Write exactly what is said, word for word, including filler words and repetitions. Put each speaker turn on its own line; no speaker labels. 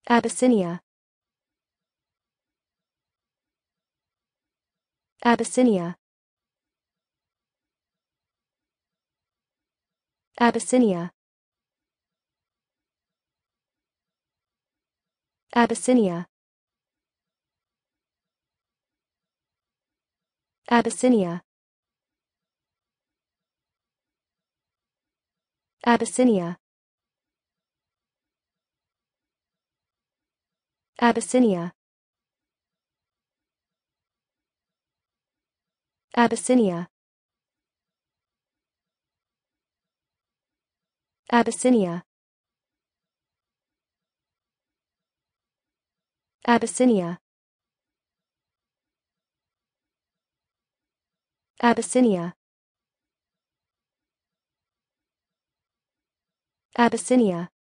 Abyssinia. Abyssinia. Abyssinia. Abyssinia. Abyssinia. Abyssinia. Abyssinia. Abyssinia. Abyssinia. Abyssinia. Abyssinia. Abyssinia.